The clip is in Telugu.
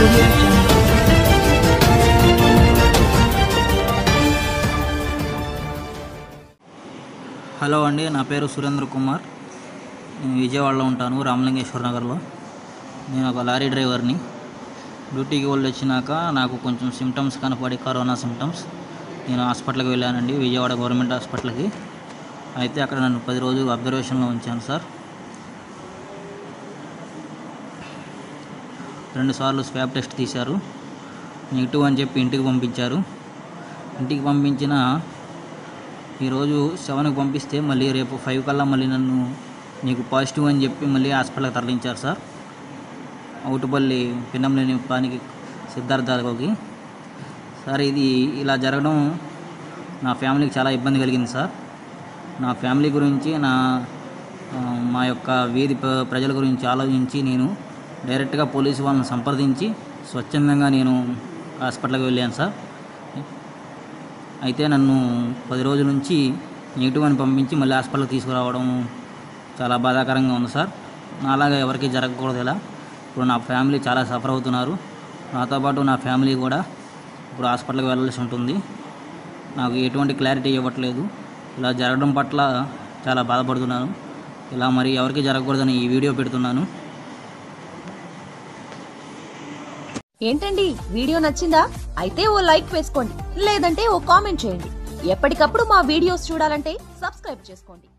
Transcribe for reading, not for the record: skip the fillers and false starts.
Audio Jungle. హలో అండి, నా పేరు సురేంద్ర కుమార్. నేను విజయవాడలో ఉంటాను, రామలింగేశ్వర నగర్లో. నేను ఒక లారీ డ్రైవర్ని. డ్యూటీకి వెళ్ళి వచ్చినాక నాకు కొంచెం సిమ్టమ్స్ కనపడి, కరోనా సిమ్టమ్స్, నేను హాస్పిటల్కి వెళ్ళానండి, విజయవాడ గవర్నమెంట్ హాస్పిటల్కి. అయితే అక్కడ నన్ను 10 రోజులు అబ్జర్వేషన్లో ఉంచాను సార్. 2 సార్లు స్వాబ్ టెస్ట్ తీశారు. నెగిటివ్ అని చెప్పి ఇంటికి పంపించారు. ఇంటికి పంపించిన ఈరోజు 7కి పంపిస్తే మళ్ళీ రేపు 5 కల్లా మళ్ళీ నన్ను నీకు పాజిటివ్ అని చెప్పి మళ్ళీ హాస్పిటల్కి తరలించారు సార్. అవుటుపల్లి పిన్నంలేని పానికి సిద్ధార్థకి. సార్, ఇది ఇలా జరగడం నా ఫ్యామిలీకి చాలా ఇబ్బంది కలిగింది సార్. నా ఫ్యామిలీ గురించి, మా యొక్క వీధి ప్రజల గురించి ఆలోచించి నేను డైరెక్ట్గా పోలీసు వాళ్ళని సంప్రదించి స్వచ్ఛందంగా నేను హాస్పిటల్కి వెళ్ళాను సార్. అయితే నన్ను 10 రోజుల నుంచి నెగిటివ్ అని పంపించి మళ్ళీ హాస్పిటల్కి తీసుకురావడం చాలా బాధాకరంగా ఉంది సార్. నాలాగా ఎవరికి జరగకూడదు ఇలా. ఇప్పుడు నా ఫ్యామిలీ చాలా సఫర్ అవుతున్నారు. నాతో పాటు నా ఫ్యామిలీ కూడా ఇప్పుడు హాస్పిటల్కి వెళ్ళాల్సి ఉంటుంది. నాకు ఎటువంటి క్లారిటీ ఇవ్వట్లేదు. ఇలా జరగడం పట్ల చాలా బాధపడుతున్నాను. ఇలా మరి ఎవరికి జరగకూడదని ఈ వీడియో పెడుతున్నాను. ఏంటండి, వీడియో నచ్చిందా? అయితే ఓ లైక్ వేసుకోండి, లేదంటే ఓ కామెంట్ చేయండి. ఎప్పటికప్పుడు మా వీడియోస్ చూడాలంటే సబ్స్క్రైబ్ చేసుకోండి.